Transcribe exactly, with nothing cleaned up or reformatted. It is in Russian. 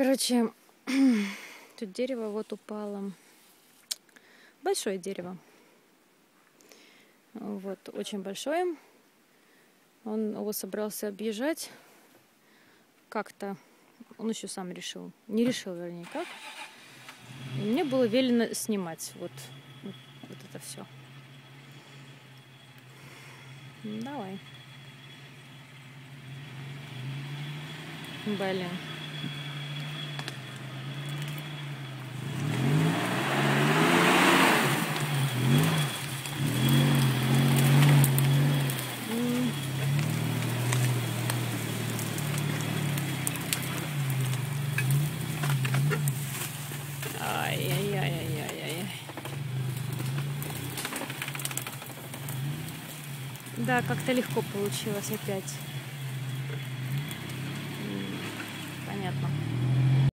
Короче, тут дерево вот упало. Большое дерево. Вот, очень большое. Он его собрался объезжать. Как-то. Он еще сам решил. Не решил, вернее, как. И мне было велено снимать вот, вот, вот это все. Давай. Блин. Ай-яй-яй-яй-яй-яй. Да, как-то легко получилось опять.